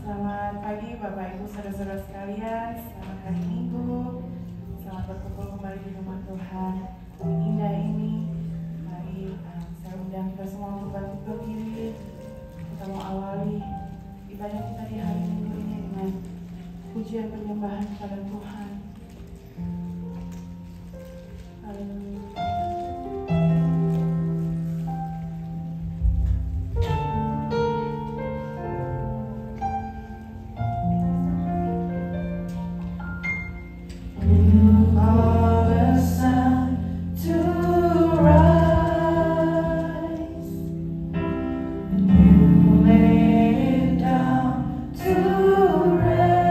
Selamat pagi Bapak Ibu Saudara-saudara sekalian. Selamat hari Minggu. Selamat berkumpul kembali di rumah Tuhan yang indah ini. Mari saya undang kita semua untuk bangkit berdiri. Kita mau awali ibadah kita di hari Minggu ini dengan pujian penyembahan kepada Tuhan. Haleluya.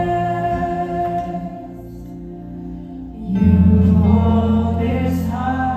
Heart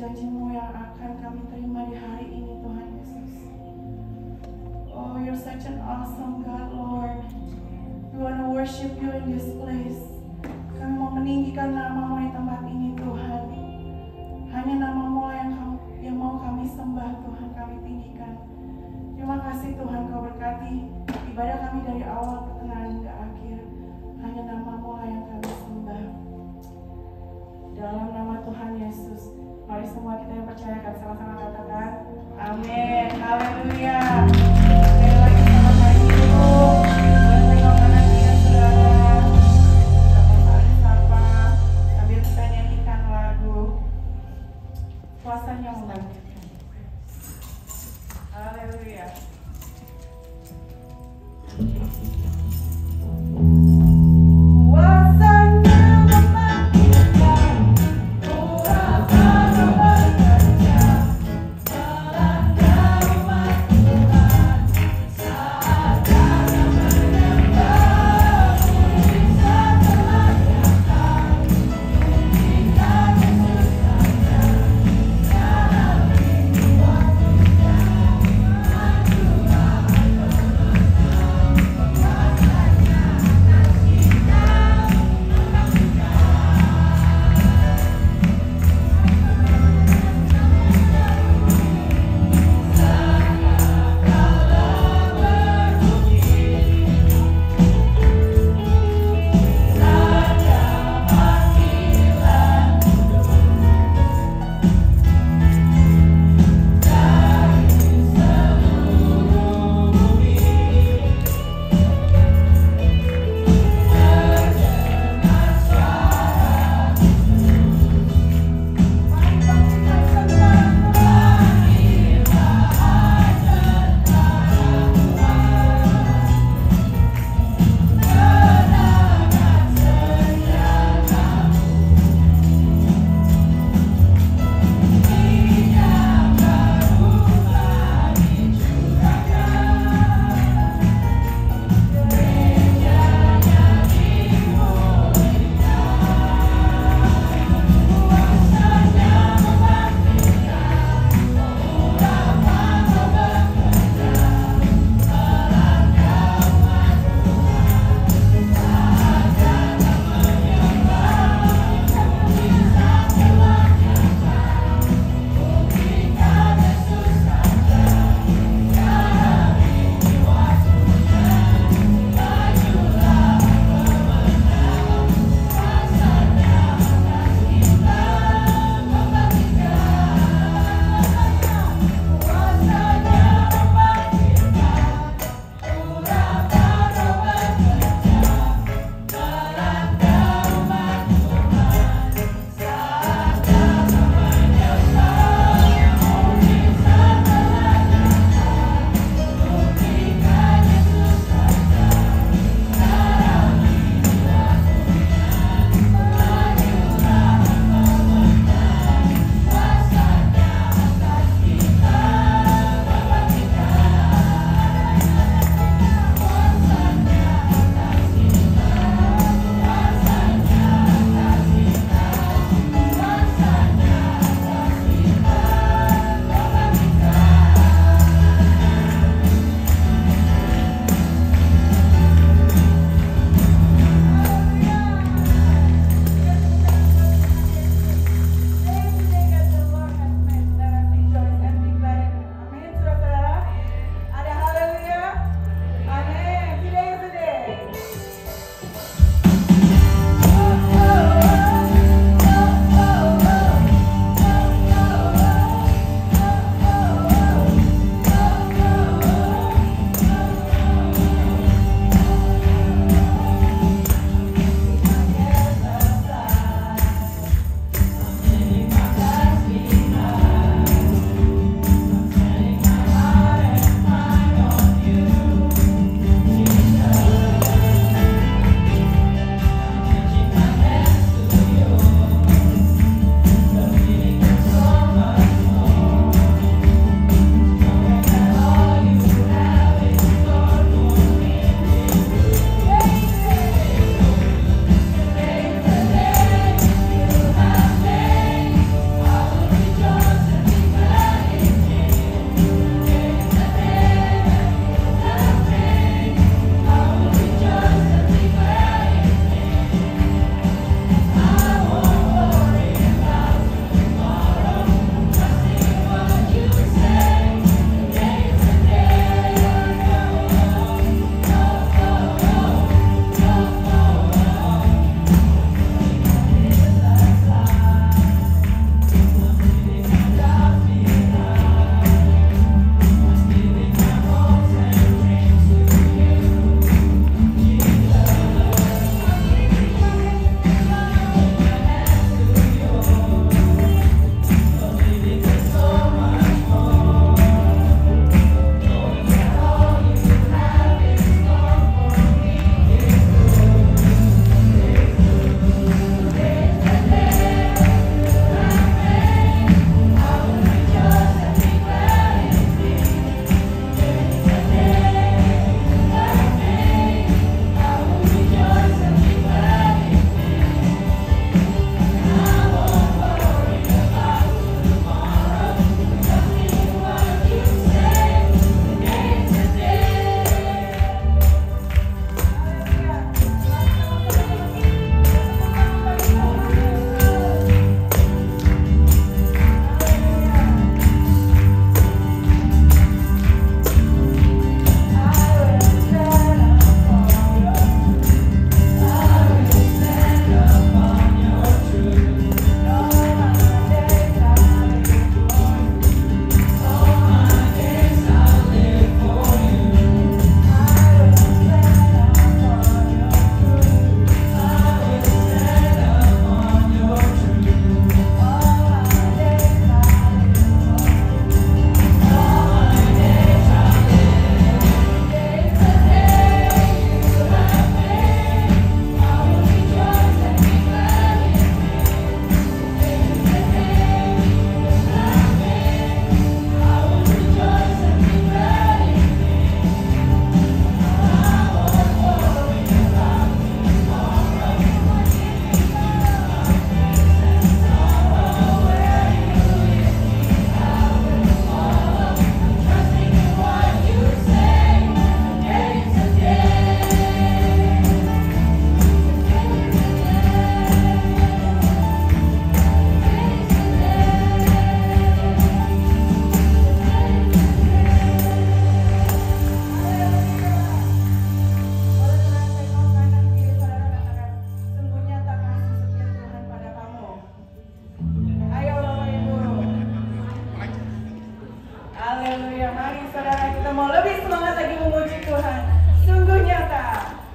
janji-Mu yang akan kami terima di hari ini Tuhan Yesus. Oh, You're such an awesome God, Lord. We want to worship You in this place. Kami mau meninggikan nama-Mu di tempat ini Tuhan. Hanya nama-Mu yang mau kami sembah Tuhan, kami tinggikan. Terima kasih Tuhan, Kau berkati ibadah kami dari awal, pertengahan hingga akhir. Hanya nama-Mu yang kami sembah. Dalam nama Tuhan Yesus, mari semua kita yang percayakan sama-sama katakan amin. Haleluya. Sekali lagi selamat pagi dulu. Boleh tengok kanan kiri saudara. Sapa saling sapa sambil kita nyanyikan lagu Kuasanya Membangkitkan. Haleluya. Kuasanya membangkitkan, ku rasa bekerja. Haleluya, mari saudara kita mau lebih semangat lagi memuji Tuhan. Sungguh nyata.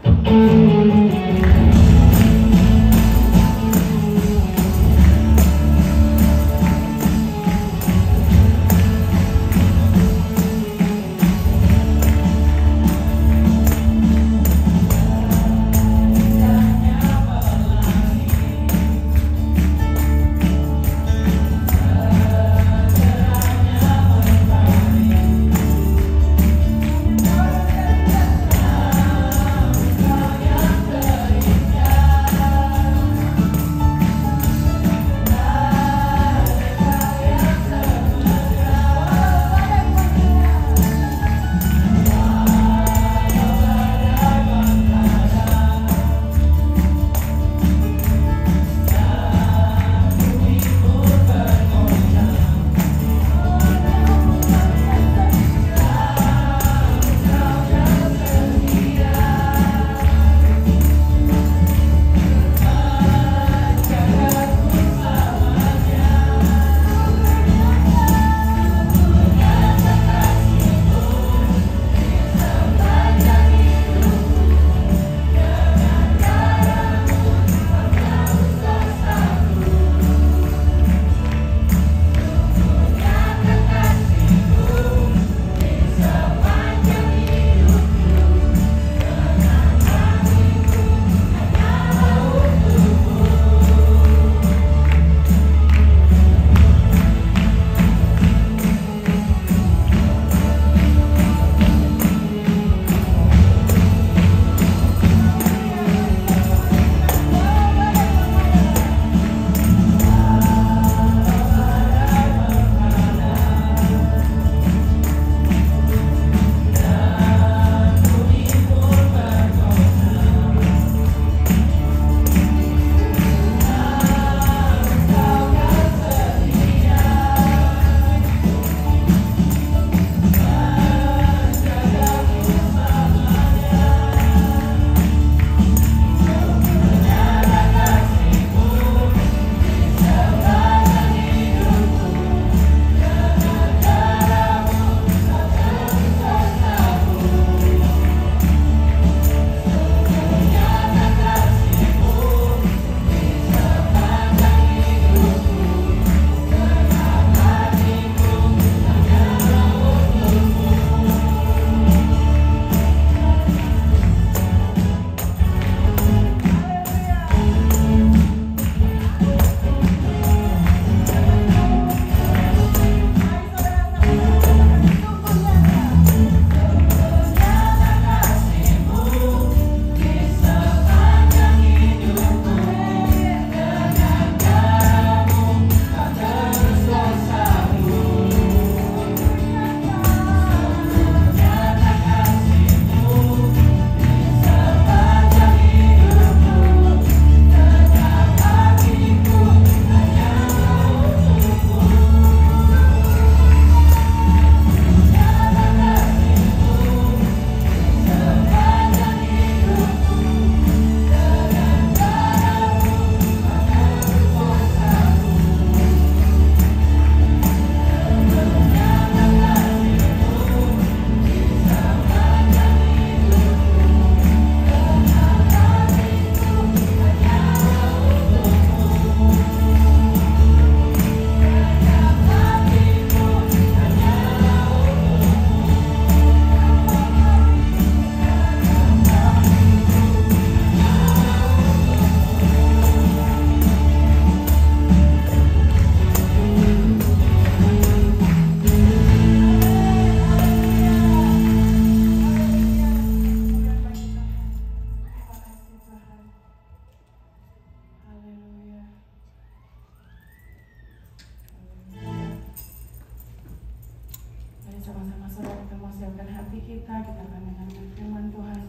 Sama-sama saudara kita mau siapkan hati kita akan mendengar firman Tuhan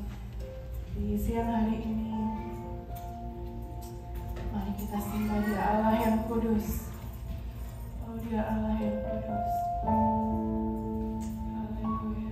di siang hari ini. Mari kita sembah Dia Allah yang kudus. Oh, Dia Allah yang kudus. Haleluya.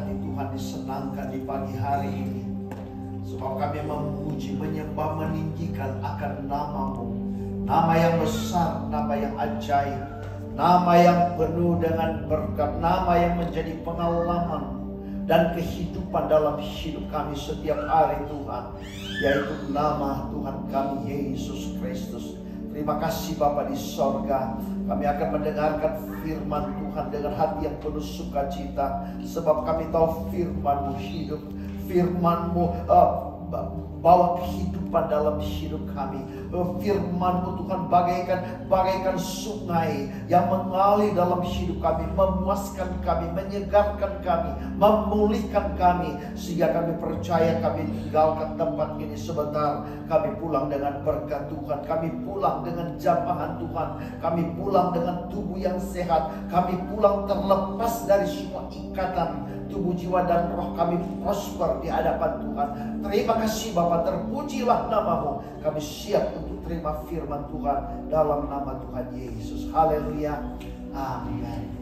hati Tuhan disenangkan di pagi hari ini. Sebab kami memuji, menyembah, meninggikan akan nama-Mu. Nama yang besar, nama yang ajaib, nama yang penuh dengan berkat, nama yang menjadi pengalaman dan kehidupan dalam hidup kami setiap hari Tuhan, yaitu nama Tuhan kami Yesus Kristus. Terima kasih Bapa di sorga. Kami akan mendengarkan firman Tuhan dengan hati yang penuh sukacita, sebab kami tahu firman-Mu hidup, firman-Mu bawa kehidupan dalam hidup kami. Firman-Mu Tuhan bagaikan sungai yang mengalir dalam hidup kami, memuaskan kami, menyegarkan kami, memulihkan kami, sehingga kami percaya kami tinggalkan tempat ini sebentar, kami pulang dengan berkat Tuhan, kami pulang dengan jamahan Tuhan, kami pulang dengan tubuh yang sehat, kami pulang terlepas dari semua ikatan tubuh, jiwa, dan roh kami prosper di hadapan Tuhan. Terima kasih Bapa, terpujilah nama-Mu. Kami siap untuk terima firman Tuhan dalam nama Tuhan Yesus. Haleluya. Amin.